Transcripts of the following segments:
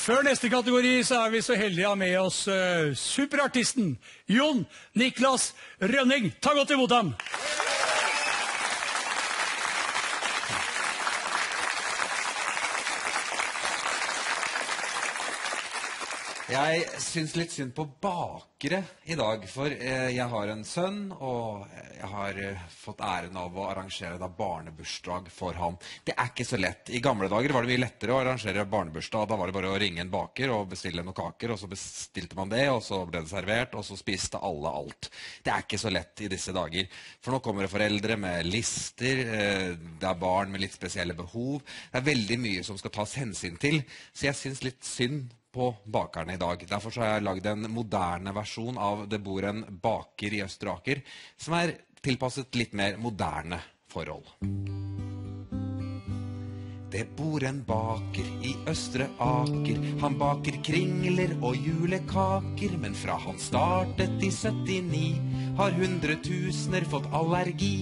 Før neste kategori så er vi så heldige å ha med oss superartisten Jon Niklas Rønning. Ta godt imot ham! Jeg synes litt synd på bakere i dag, for jeg har en sønn, og jeg har fått æren av å arrangere barnebursdag for han. Det er ikke så lett. I gamle dager var det mye lettere å arrangere barnebursdag. Da var det bare å ringe en baker og bestille noen kaker, og så bestilte man det, og så ble det servert, og så spiste alle alt. Det er ikke så lett i disse dager, for nå kommer det foreldre med lister, det er barn med litt spesielle behov. Det er veldig mye som skal tas hensyn til, så jeg synes litt synd på bakerne i dag. Derfor så har jeg laget en moderne versjon av Det bor en baker i Østre Aker, som er tilpasset litt mer moderne forhold. Det bor en baker i Østre Aker, han baker kringler og julekaker, men fra han startet i 79 har 100 000 fått allergi.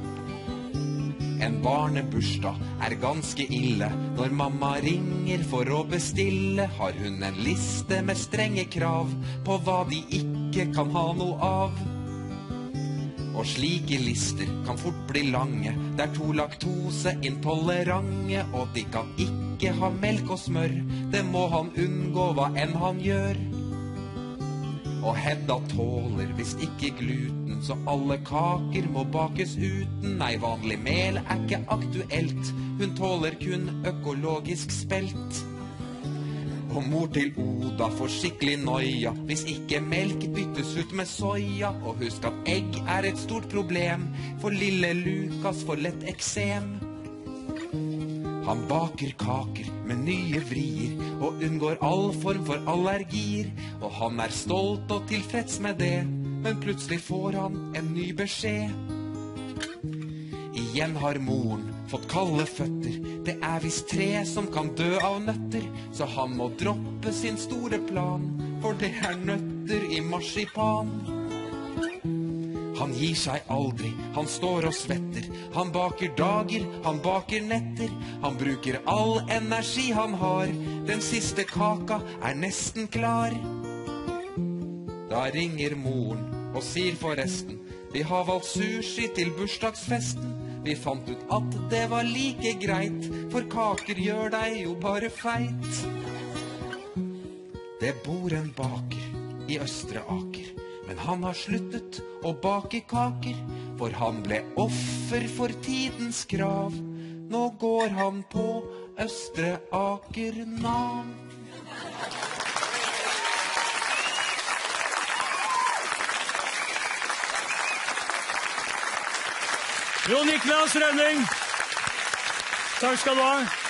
En barnebursdag er ganske ille. Når mamma ringer for å bestille, har hun en liste med strenge krav på hva de ikke kan ha noe av. Og slike lister kan fort bli lange. Det er 2 laktoseintolerante, og de kan ikke ha melk og smør. Det må han unngå hva enn han gjør. Og Hedda tåler visst ikke gluten, så alle kaker må bakes uten. Nei, vanlig mel er ikke aktuelt, hun tåler kun økologisk spelt. Og mor til Oda får skikkelig noia hvis ikke melk byttes ut med soya. Og husk at egg er et stort problem, for lille Lukas får lett eksem. Han baker kaker med nye vrier og unngår all form for allergier. Og han er stolt og tilfreds med det, men plutselig får han en ny beskjed. Igjen har moren fått kalde føtter, det er visst 3 som kan dø av nøtter. Så han må droppe sin store plan, for det er nøtter i marsipan. Han gir seg aldri, han står og svetter. Han baker dager, han baker netter. Han bruker all energi han har. Den siste kaka er nesten klar. Da ringer moren og sier forresten, vi har valgt sushi til bursdagsfesten. Vi fant ut at det var like greit, for kaker gjør deg jo bare feit. Det bor en baker i Østre Aker, men han har sluttet å bake kaker, for han ble offer for tidens krav. Nå går han på Østre Aker Nav. Jon Niklas Rønning, takk skal du ha.